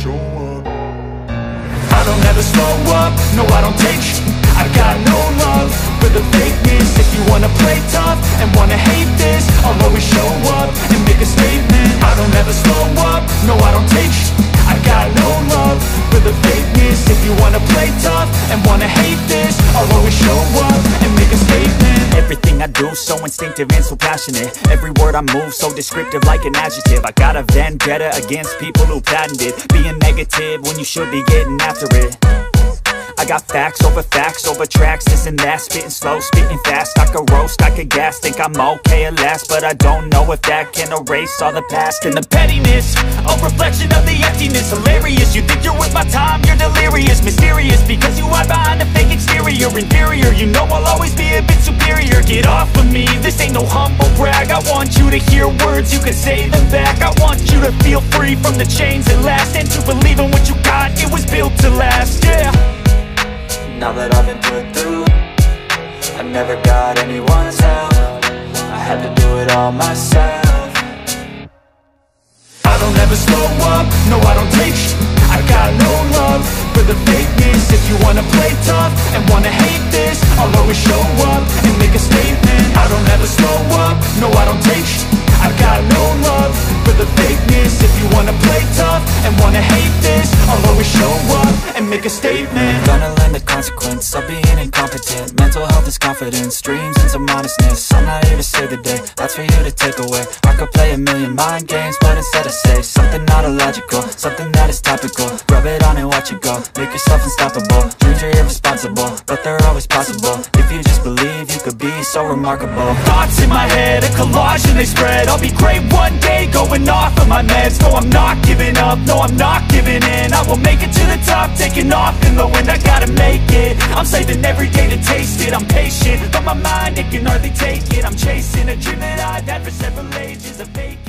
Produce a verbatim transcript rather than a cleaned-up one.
show up. I don't ever slow up, no I don't take sh**. I got no love for the fakeness. If you wanna play tough and wanna hate this, I'll always show up and make a statement. I don't ever slow up, no I don't take sh**. I got no love for the fakeness. If you wanna play tough and wanna hate this, I'll always show up and make a statement. Everything I do so instinctive and so passionate. Every word I move so descriptive like an adjective. I got a vendetta against people who patented being negative when you should be getting after it. I got facts over facts over tracks, this and that. Spitting slow, spitting fast, I could roast, I could gas. Think I'm okay at last, but I don't know if that can erase all the past. And the pettiness, a reflection of the emptiness. Hilarious, you think you're worth my time, you're delirious. Mysterious, because you hide behind a fake exterior. Inferior, you know I'll always be a bit superior. Get off of me, this ain't no humble brag. I want you to hear words, you can say them back. I want you to feel free from the chains that last, and to believe in what you got, it was built to last, yeah. Now that I've been put through, I never got anyone's help. I had to do it all myself. I don't ever slow up, no I don't take sh**. I got no love for the fakeness. If you wanna play tough and wanna hate this, I'll always show up and make a statement. I don't ever slow up, no I don't take sh**. I got no love for the fakeness. If you wanna play tough and wanna hate this, I'll always show up and make a statement. Gonna learn the consequence of being incompetent. Mental health is confidence, dreams and some honestness. I'm not here to save the day, that's for you to take away. I could play a million mind games, but instead I say something not illogical, something that is topical. Rub it on and watch it go, make yourself unstoppable. Dreams are irresponsible, but they're always possible. If you just believe, you could be so remarkable. Thoughts in my head, a collage and they spread. I'll be great one day, going off of my meds. No, I'm not giving up, no, I'm not giving in. I will make it to the top, taking off in the wind. I gotta make it, I'm saving every day to taste it. I'm patient, but my mind, it can hardly take it. I'm chasing a dream that I've had for several ages, a fake